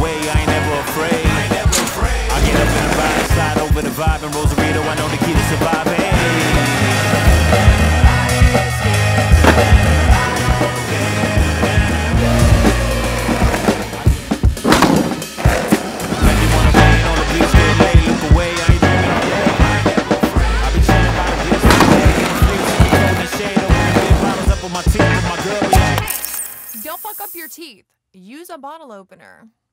way, I ain't never afraid. I get up and ride, slide over the vibe and Rosarito, I know the key to surviving. Don't fuck up your teeth. Use a bottle opener.